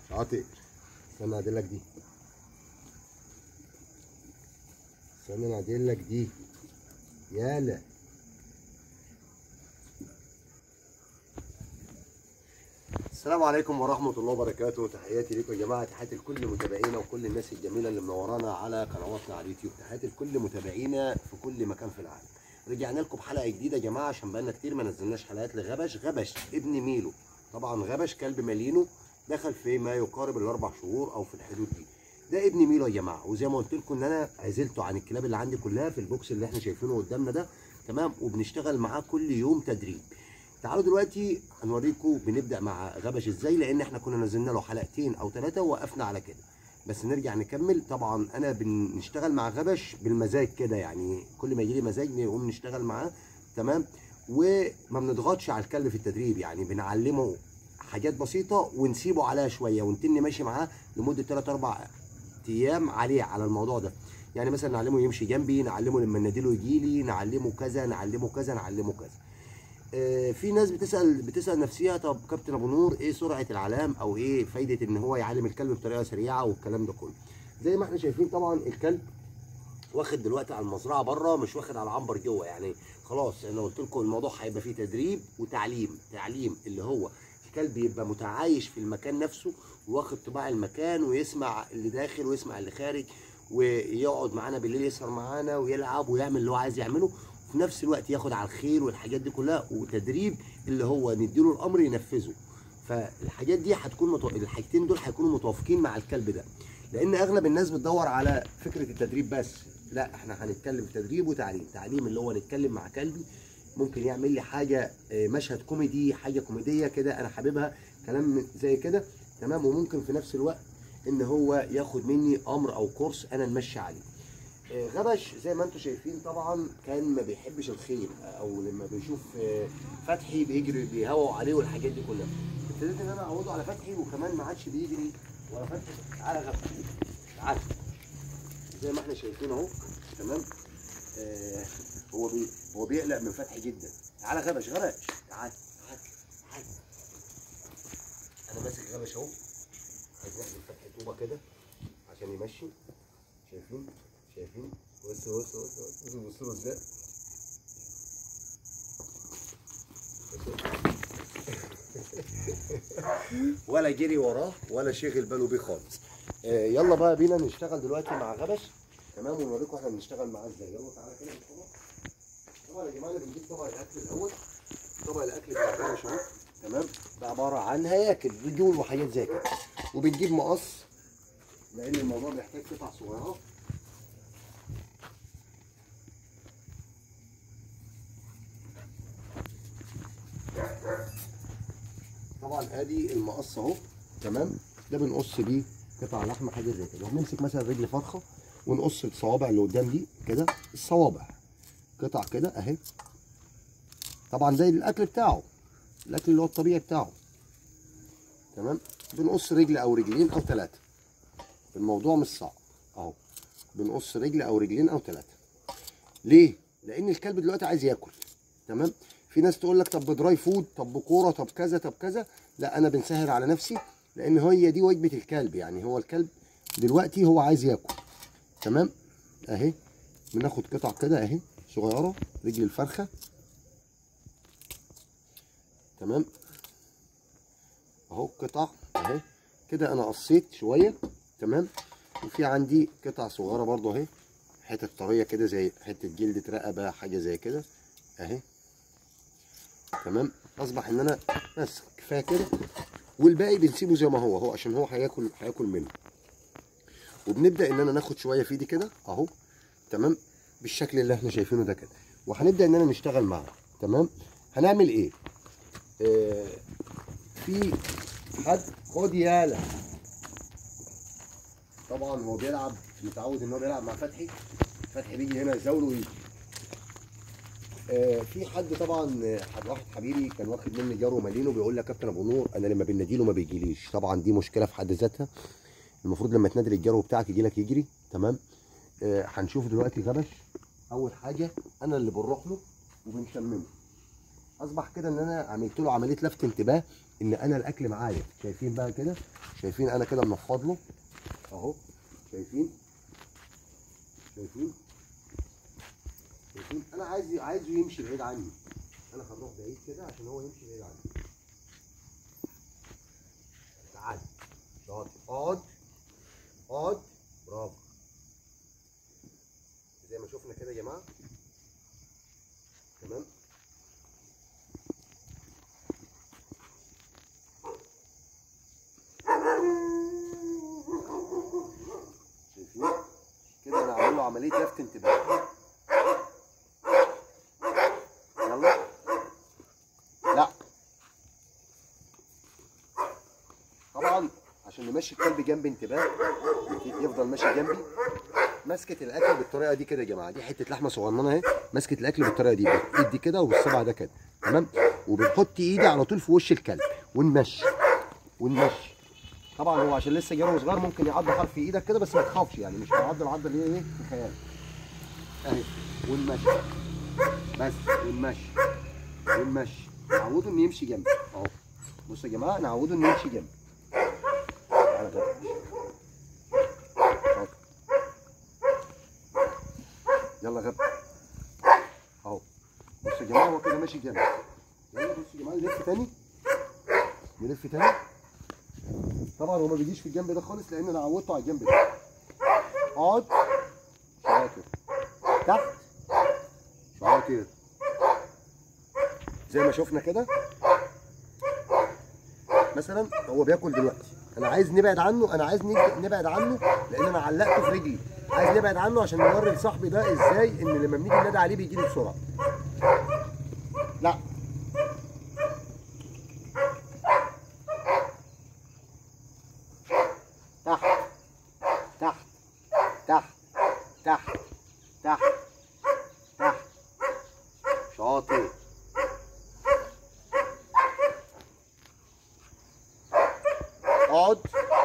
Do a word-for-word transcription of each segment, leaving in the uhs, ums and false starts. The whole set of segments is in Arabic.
عاطق استنى اعدلك دي، استنى اعدلك دي. يالا السلام عليكم ورحمة الله وبركاته. تحياتي لكم يا جماعة، تحياتي لكل متابعينا وكل الناس الجميلة اللي منورانا على قنواتنا على اليوتيوب، تحياتي لكل متابعينا في كل مكان في العالم. رجعنا لكم بحلقة جديدة يا جماعة عشان بقالنا كتير ما نزلناش حلقات لغبش. غبش ابن ميلو، طبعا غبش كلب مالينو دخل في ما يقارب الأربع شهور أو في الحدود دي. ده ابن ميلو يا جماعة، وزي ما قلت لكم إن أنا عزلته عن الكلاب اللي عندي كلها في البوكس اللي احنا شايفينه قدامنا ده، تمام، وبنشتغل معاه كل يوم تدريب. تعالوا دلوقتي هنوريكم بنبدا مع غبش ازاي، لان احنا كنا نزلنا له حلقتين او ثلاثه ووقفنا على كده، بس نرجع نكمل. طبعا انا بنشتغل مع غبش بالمزاج كده، يعني كل ما يجي لي مزاج نقوم نشتغل معاه، تمام، وما بنضغطش على الكلب في التدريب، يعني بنعلمه حاجات بسيطه ونسيبه عليها شويه ونتني ماشي معاه لمده ثلاثة أربعة ايام عليه على الموضوع ده. يعني مثلا نعلمه يمشي جنبي، نعلمه لما نناديله يجي لي، نعلمه كذا نعلمه كذا نعلمه كذا. آه، في ناس بتسال بتسال نفسها، طب كابتن ابو نور ايه سرعه العلام او ايه فايده ان هو يعلم الكلب بطريقه سريعه والكلام ده كله؟ زي ما احنا شايفين طبعا الكلب واخد دلوقتي على المزرعه بره، مش واخد على العنبر جوه. يعني خلاص انا قلت لكم الموضوع هيبقى فيه تدريب وتعليم. تعليم اللي هو الكلب يبقى متعايش في المكان نفسه واخد طباع المكان ويسمع اللي داخل ويسمع اللي خارج، ويقعد معانا بالليل يسهر معانا ويلعب ويعمل اللي هو عايز يعمله، وفي نفس الوقت ياخد على الخير والحاجات دي كلها. وتدريب اللي هو نديله الامر ينفذه. فالحاجات دي هتكون متو... الحاجتين دول هيكونوا متوافقين مع الكلب ده، لان اغلب الناس بتدور على فكره التدريب بس. لا، احنا هنتكلم في تدريب وتعليم. تعليم اللي هو نتكلم مع كلبي ممكن يعمل لي حاجه، مشهد كوميدي، حاجه كوميديه كده انا حاببها، كلام زي كده، تمام. وممكن في نفس الوقت ان هو ياخد مني امر او كورس انا نمشي عليه. غبش زي ما انتم شايفين طبعا كان ما بيحبش الخيل، او لما بيشوف فتحي بيجري بيهوى عليه والحاجات دي كلها، ابتديت ان انا اعوده على فتحي، وكمان ما عادش بيجري ولا فتحي. تعالى غبش تعالى، زي ما احنا شايفين اهو، تمام. آه هو بي هو بيقلق من فتحي جدا. تعالى غبش غبش تعالى تعالى تعالى. انا ماسك غبش اهو، عايز نحزم فتحي طوبه كده عشان يمشي. شايفين شايفين بص بص بص بص بص له ازاي. ولا جري وراه ولا شغل باله بيه خالص. آه يلا بقى بينا نشتغل دلوقتي مع غبش، تمام، ونوريكم احنا بنشتغل معاه ازاي. يلا تعالى كده بالطبق. طبعا يا جماعه بنجيب طبق الاكل الاول. طبق الاكل بتاع غبش اهو، تمام، ده عباره عن هياكل رجول وحاجات زي كده، وبنجيب مقص لان الموضوع بيحتاج قطع صغيره. طبعا ادي المقص اهو، تمام، ده بنقص بيه قطع لحمه حاجه زي كده. وبنمسك مثلا رجل فرخه ونقص الصوابع اللي قدام دي كده، الصوابع قطع كده اهي، طبعا زي الاكل بتاعه، الاكل اللي هو الطبيعي بتاعه، تمام. بنقص رجل او رجلين او ثلاثه، الموضوع مش صعب اهو. بنقص رجل او رجلين او ثلاثه. ليه؟ لان الكلب دلوقتي عايز ياكل، تمام. في ناس تقول لك طب بدراي فود، طب بكوره، طب كذا طب كذا. لا، انا بنسهل على نفسي، لان هي دي وجبه الكلب. يعني هو الكلب دلوقتي هو عايز ياكل، تمام. اهي بناخد قطع كده اهي صغيره، رجل الفرخه، تمام، اهو قطع اهي كده. انا قصيت شويه، تمام. وفي عندي قطع صغيره برضو اهي، حتت طريه كده زي حته جلده رقبه حاجه زي كده اهي، تمام. اصبح ان انا بس كفايه كده، والباقي بنسيبه زي ما هو هو عشان هو هياكل هياكل منه. وبنبدا ان انا ناخد شويه في ايدي كده اهو، تمام، بالشكل اللي احنا شايفينه ده كده، وهنبدا ان انا نشتغل معاه، تمام. هنعمل ايه؟ آه في حد خد يالا. طبعا هو بيلعب، متعود ان هو بيلعب مع فتحي. فتحي بيجي هنا يزاوله ويجي. آه في حد طبعا، حد واحد حبيبي كان واخد مني جارو مالينو، بيقول لي يا كابتن ابو نور انا لما بناديله ما بيجيليش. طبعا دي مشكله في حد ذاتها، المفروض لما تنادي الجارو بتاعك يجي لك يجري، تمام. آه هنشوف دلوقتي غبش. اول حاجه انا اللي بنروح له وبنشممه. اصبح كده ان انا عملت له عمليه لفت انتباه ان انا الاكل معايا. شايفين بقى كده؟ شايفين انا كده منفض له اهو. شايفين؟ شايفين؟ شايفين؟ انا عايز عايزه يمشي بعيد عني. انا هنروح بعيد كده عشان هو يمشي بعيد عني. تعال شاطر، اقعد اقعد، برافو. زي ما شفنا كده يا جماعه. تمام. شايفين كده؟ انا عامل له عمليه لفت انتباه. يلا. لا طبعا عشان نمشي الكلب جنب انتباه، يفضل ماشي جنبي ماسكه الاكل بالطريقه دي كده يا جماعه. دي حته لحمه صغننه اهي، ماسكه الاكل بالطريقه دي، بالايد دي كده وبالصبع ده كده. تمام. وبنحط ايدي على طول في وش الكلب ونمشي ونمشي. طبعا هو عشان لسه جرو صغير ممكن يعض حرف في ايدك كده، بس ما تخافش يعني، مش هيعض العضه اللي هي ايه في خيالك. اهي ونمشي بس، ونمشي ونمشي. نعوده انه يمشي جنبي اهو. بصوا يا جماعه، نعوده انه يمشي جنبي. تعالى بقى. يلا غب اهو. بصوا يا جماعه هو كده ماشي جنبي. يلا بصوا يا جماعه، نلف تاني نلف تاني. طبعا هو ما بيجيش في الجنب ده خالص لان انا عودته على الجنب ده. اقعد شاطر، تحت شاطر، زي ما شفنا كده. مثلا هو بياكل دلوقتي، انا عايز نبعد عنه، انا عايز نبعد عنه لان انا علقته في رجلي. عايز نبعد عنه عشان نوري لصاحبي ده ازاي ان لما بنيجي ننادي عليه بيجي لي بسرعه. لا تحت تحت تحت تحت تحت تحت شاطر. اقعد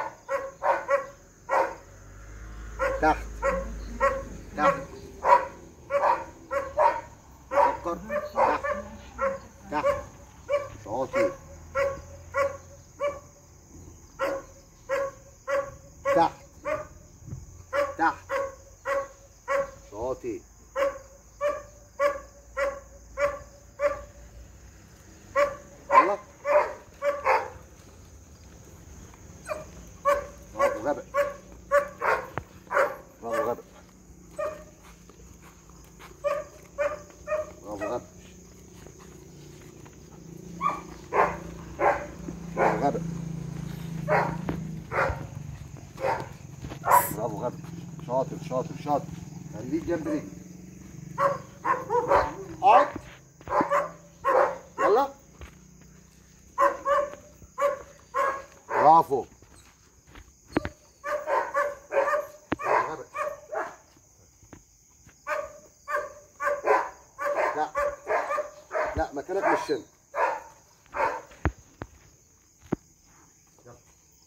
تحت تحت، فكر، تحت تحت شاطر، تحت تحت شاطر. يلا برافو غبي، برافو غبي، برافو غبي، برافو غبي، برافو غبي، شاطر شاطر شاطر. خليك جنب رجلي. اقعد. يلا برافو. لا لا، مكانك مش هنا. يلا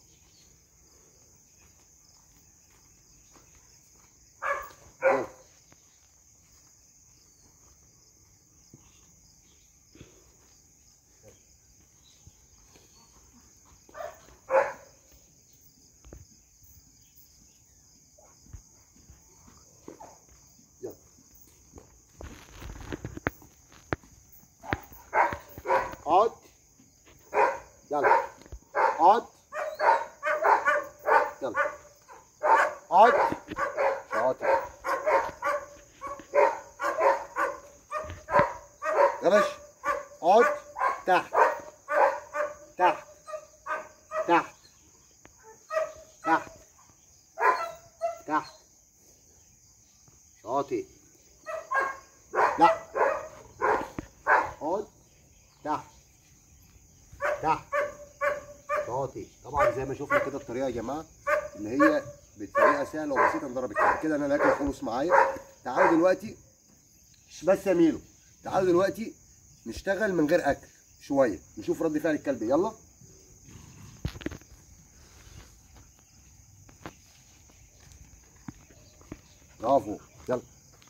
يلا. يلا اقعد. يلا اقعد. يلا اقعد شاطر يا باشا. اقعد تحت تحت تحت تحت تحت شاطر. لا اقعد تحت تحت شاطر. طبعا زي ما شفنا كده الطريقه يا جماعه اللي هي بطريقه سهله وبسيطه ندرب الكلب كده. انا الاكل خلص معايا. تعالوا دلوقتي بس يا ميلو، تعالوا دلوقتي نشتغل من غير اكل شويه، نشوف رد فعل الكلب. يلا برافو. يلا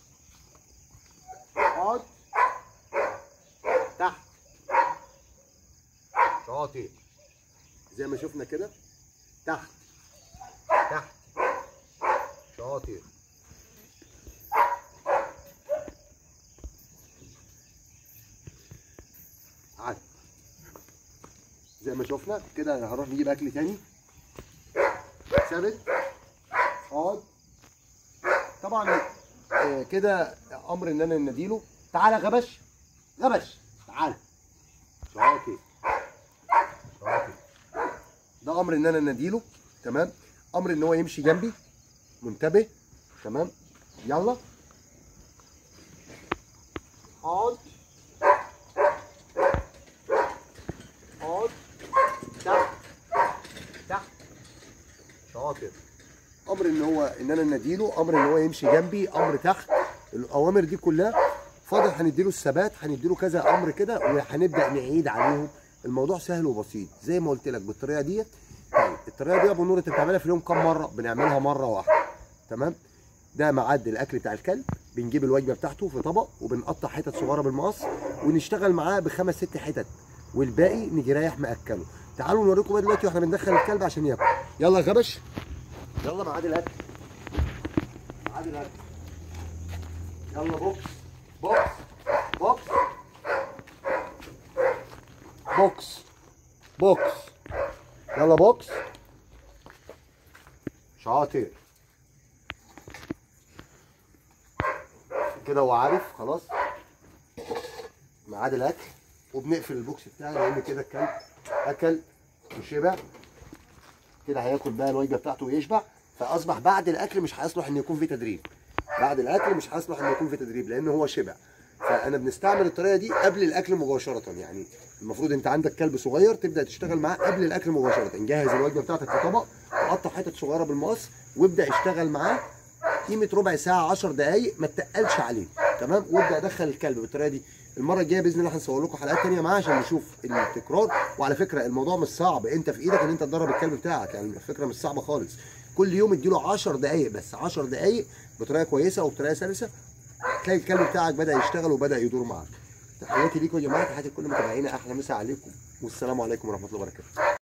اقعد تحت شاطر. زي ما شفنا كده، تحت تحت. شاطر. عاد زي ما شفنا كده. هنروح نجيب اكل تاني. ثابت. اقعد. طبعا آه كده امر ان انا نديله. تعالى غبش غبش. تعالى. شاطر شاطر. ده امر ان انا نديله. تمام. امر ان هو يمشي جنبي منتبه. تمام. يلا اقعد اقعد. تحت تحت. شاطر. امر ان هو ان انا نديله، امر ان هو يمشي جنبي، امر تحت. الاوامر دي كلها فاضل هنديله الثبات، هنديله كذا امر كده وهنبدا نعيد عليهم. الموضوع سهل وبسيط زي ما قلت لك بالطريقه ديت. طيب الطريقه دي يا ابو نور انت بتعملها في اليوم كام مره؟ بنعملها مره واحده. تمام. ده ميعاد الاكل بتاع الكلب. بنجيب الوجبه بتاعته في طبق وبنقطع حتت صغيره بالمقص ونشتغل معاه بخمس ست حتت والباقي نيجي رايح ماكله. تعالوا نوريكم بقى دلوقتي واحنا بندخل الكلب عشان ياكل. يلا يا غبش. يلا ميعاد الاكل. ميعاد الاكل. يلا بوكس بوكس بوكس بوكس بوكس. يلا بوكس. شاطر. كده هو عارف خلاص ميعاد الاكل. وبنقفل البوكس بتاعي لان كده الكلب اكل وشبع. كده هياكل بقى الوجبه بتاعته ويشبع. فاصبح بعد الاكل مش هيصلح ان يكون في تدريب. بعد الاكل مش هيصلح ان يكون في تدريب لان هو شبع. فانا بنستعمل الطريقه دي قبل الاكل مباشره. يعني المفروض انت عندك كلب صغير تبدا تشتغل معاه قبل الاكل مباشره. جهز الوجبه بتاعتك في طبق وقطع حتت صغيره بالمقص وابدا اشتغل معاه قيمه ربع ساعه عشر دقائق. ما تقلش عليه. تمام. وابدا ادخل الكلب بالطريقه دي. المره الجايه باذن الله هنصور لكم حلقات ثانيه معاه عشان نشوف التكرار. وعلى فكره الموضوع مش صعب. انت في ايدك ان انت تدرب الكلب بتاعك. يعني الفكره مش صعبه خالص. كل يوم اديله عشر دقائق بس. عشر دقائق بطريقه كويسه وبطريقه سلسه تلاقي الكلب بتاعك بدا يشتغل وبدا يدور معاك. تحياتي ليكم يا جماعه. تحياتي لكل متابعينا. احلى مسا عليكم والسلام عليكم ورحمه الله وبركاته.